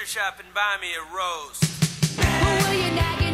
shop and buy me a roast. Will you nag